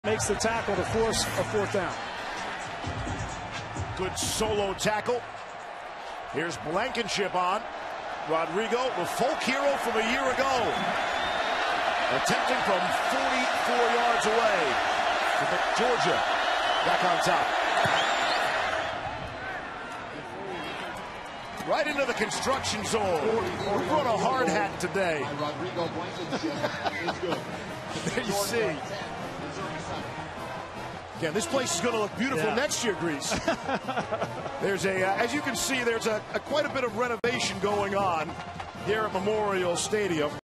Makes the tackle to force a fourth down. Good solo tackle. Here's Blankenship on. Rodrigo, the folk hero from a year ago. Attempting from 44 yards away. Georgia back on top. Right into the construction zone. We brought a hard hat today. There you see. Yeah, this place is going to look beautiful next year, Grease. There's as you can see, there's quite a bit of renovation going on here at Memorial Stadium.